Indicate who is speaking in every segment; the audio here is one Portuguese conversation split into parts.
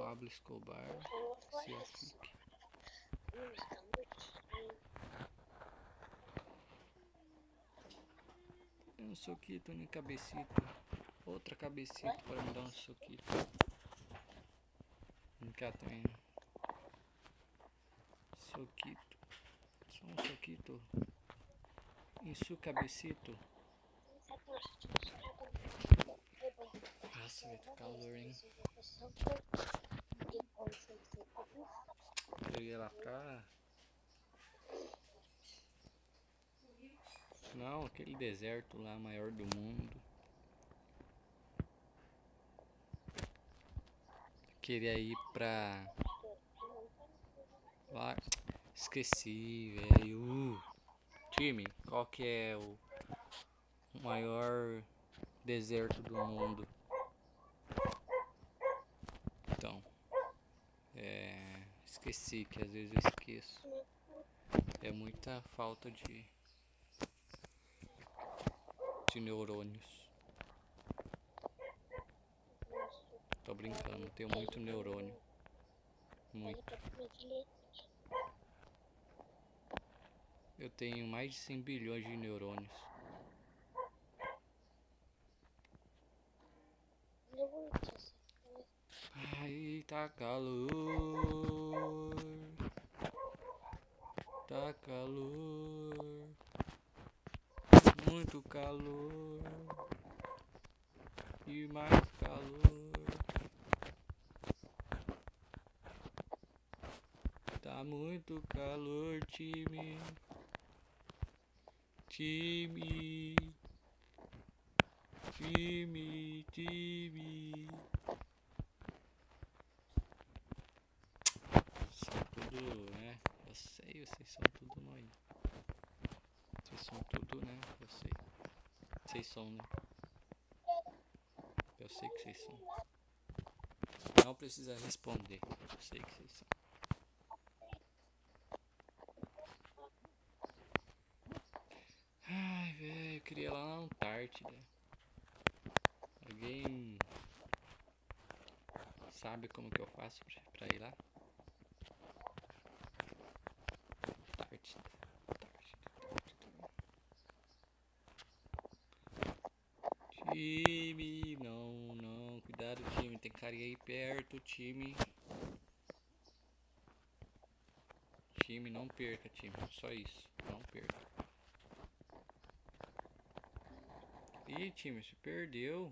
Speaker 1: Pablo Escobar. Selfie. Tem um soquito no cabecito. Outra cabecita para me dar um soquito. Cá tem soquito. Só um soquito. Em seu cabecito. Nossa, vai tá calor, hein? Eu ia lá pra... Não, aquele deserto lá maior do mundo. Queria ir pra... Lá... Esqueci, velho. Time, qual que é o maior deserto do mundo? Então, esqueci, que às vezes eu esqueço. É muita falta de neurônios. Tô brincando, tenho muito neurônio. Muito. Eu tenho mais de 100 bilhões de neurônios. Ai, tá calor. Tá calor. Muito calor. E mais calor. Tá muito calor, time. Time. Time. Time. São tudo, né? Eu sei, vocês são tudo nóis. Vocês são tudo, né? Eu sei. Vocês são, né? Eu sei que vocês são. Não precisa responder. Eu sei que vocês são. Ai, velho, eu queria ir lá na Antártida. Alguém sabe como que eu faço pra ir lá? Antártida. Time, não, cuidado, time, tem carinha aí perto, time. Time, não perca, time, só isso, não perca. Ih, time, se perdeu.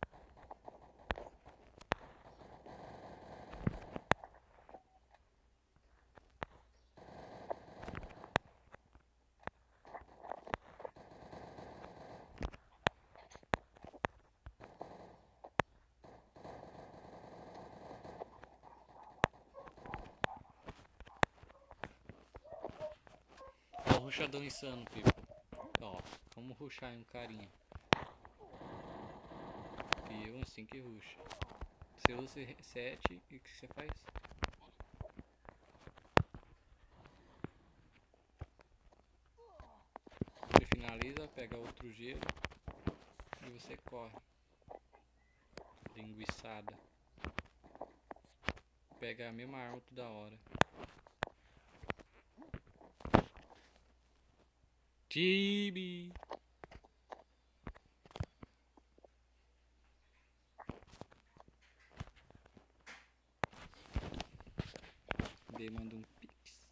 Speaker 1: Ó, o ruxadão insano, people. Ó, vamos ruxar em um carinha. E eu assim que ruxa. Você usa 7 e o que você faz? Você finaliza, pega outro gelo e você corre. Linguiçada. Pega a mesma arma toda hora. Time! D manda um pix.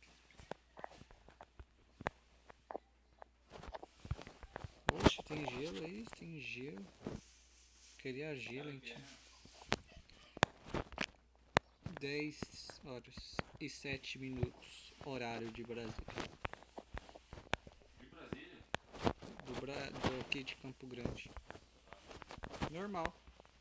Speaker 1: Oxe, tem gelo aí? Tem gelo. Queria gelo, hein? 10h07, horário de Brasília.
Speaker 2: De Brasília?
Speaker 1: Do aqui de Campo Grande. Normal.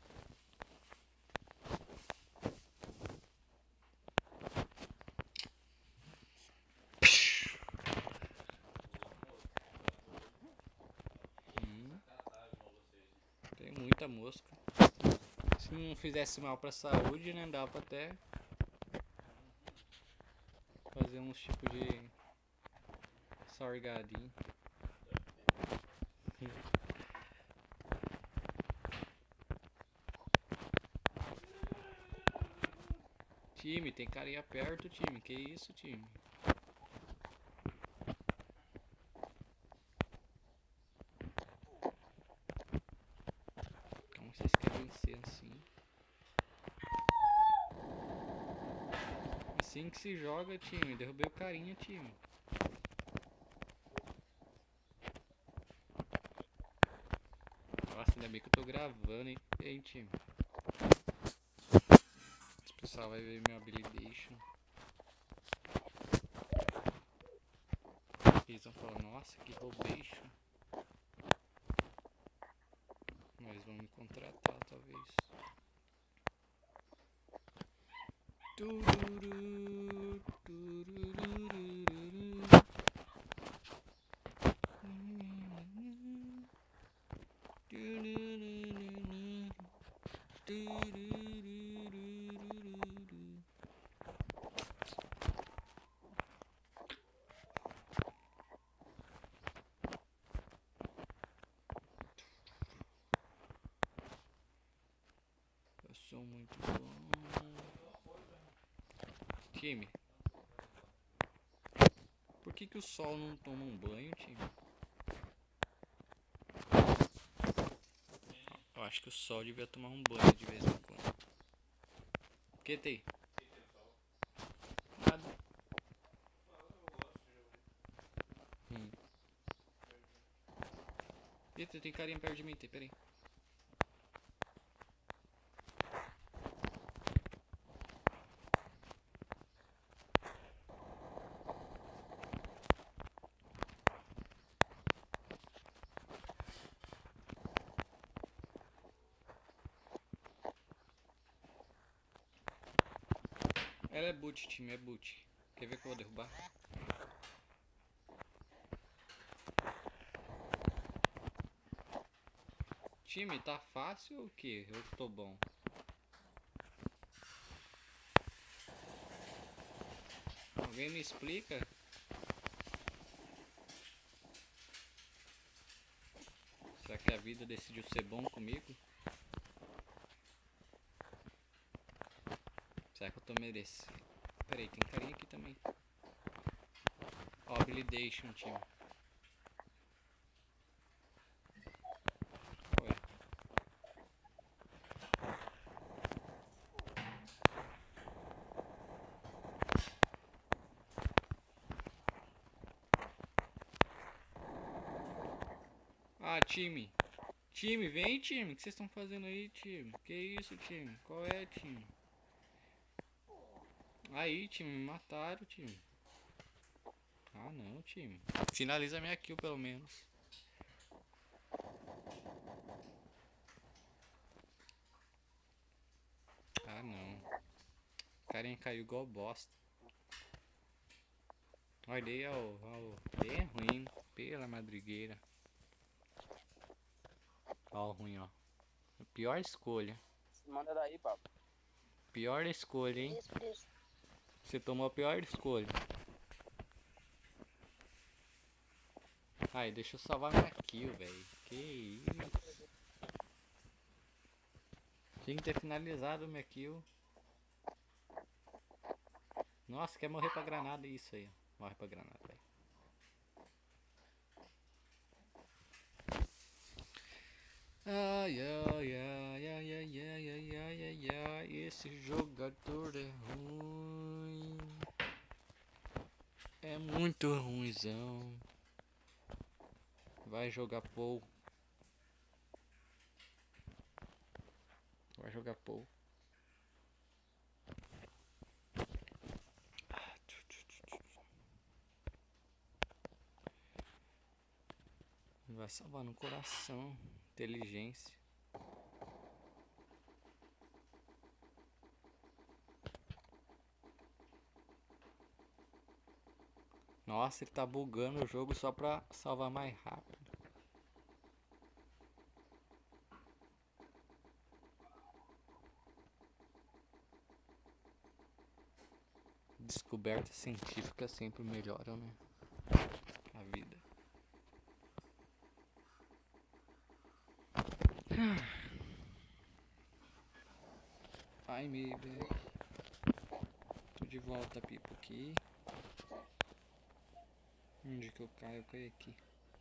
Speaker 1: Tem muita mosca. Se não fizesse mal pra saúde, né? Dá pra até fazer uns tipos de salgadinho. Time, tem carinha perto, time. Que isso, time? Como vocês querem vencer assim? Assim que se joga, time. Derrubei o carinha, time. Nossa, ainda bem que eu tô gravando, hein, time. O pessoal vai ver meu habilitation. Eles vão falar, nossa, que roubation. Mas vão me contratar, talvez. Tururu, tururururu. Eu sou muito bom. Time, por que o sol não toma um banho, time? Eu acho que o sol devia tomar um banho de vez em quando. O que tem? Nada. Eita, tem carinha perto de mim, peraí. Ela é boot, time, é boot. Quer ver que eu vou derrubar? Time, tá fácil ou o que? Eu tô bom. Alguém me explica? Será que a vida decidiu ser bom comigo? Será que eu tô merecendo? Peraí, tem carinha aqui também. Ó, habilitation, time. Qual é? Ah, time. Time, vem, time. O que vocês estão fazendo aí, time? Que isso, time? Qual é, time? Aí, time, me mataram, time. Ah, não, time. Finaliza minha kill, pelo menos. Ah, não. O carinha caiu igual bosta. Olha, daí é bem ruim. Pela madrigueira. Ó, o ruim, ó. A pior escolha.
Speaker 3: Manda daí, papo.
Speaker 1: Pior escolha, hein?
Speaker 3: Isso.
Speaker 1: Você tomou a pior escolha. Ai, deixa eu salvar minha kill, velho. Que isso? Tinha que ter finalizado minha kill. Nossa, quer morrer pra granada. Isso aí, ó. Morre pra granada, velho. Ai, ai, ai, ai, ai, ai, ai, ai, ai, ai. Esse jogador é ruim. É muito ruimzão. Vai jogar Pou. Vai jogar Pou. Vai salvar no coração. Inteligência. Nossa, ele tá bugando o jogo só pra salvar mais rápido. Descoberta científica sempre melhoram, né? A vida. Ai, me. de volta, Pipo, aqui. Onde que eu caio? Eu caio aqui.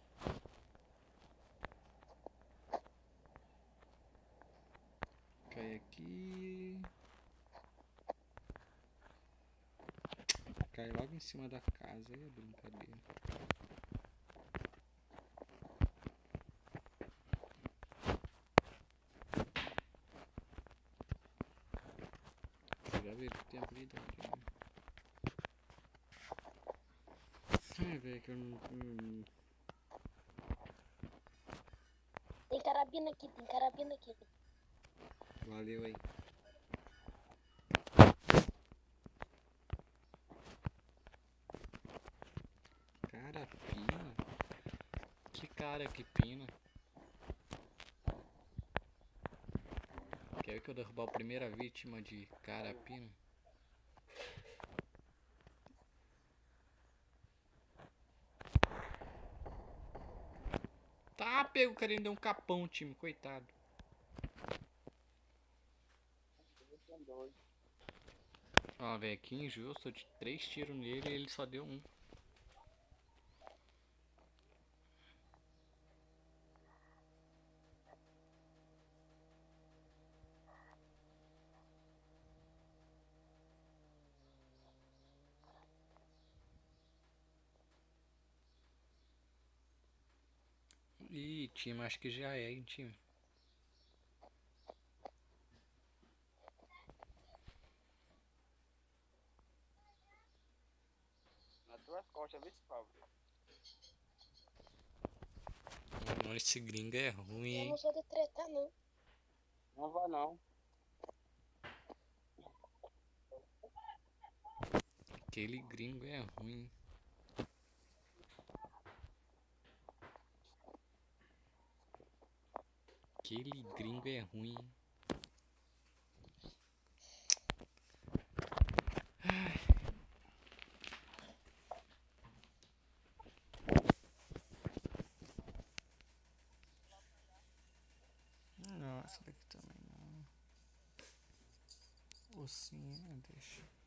Speaker 1: Cai aqui. Cai logo em cima da casa. Aí é brincadeira. Já vi que tem vida aqui, né? Ai, velho, que eu não.
Speaker 3: Tem carabina aqui, tem carabina aqui.
Speaker 1: Valeu aí. Carapina? Que cara que pina? Quer que eu derrubar a primeira vítima de carapina? Tá, pego, o cara ainda deu um capão, time, coitado. Ó, velho, que injusto, eu de 3 tiros nele e ele só deu um. Ih, time, acho que já é, hein, time.
Speaker 4: Nas tuas costas, vê se Paulo.
Speaker 1: Mano, esse gringo é ruim,
Speaker 3: Eu
Speaker 1: hein.
Speaker 3: não sou de treta, não.
Speaker 4: Não vá não.
Speaker 1: Aquele gringo é ruim. Aquele gringo é ruim. Não, essa daqui também não. Ou sim, deixa.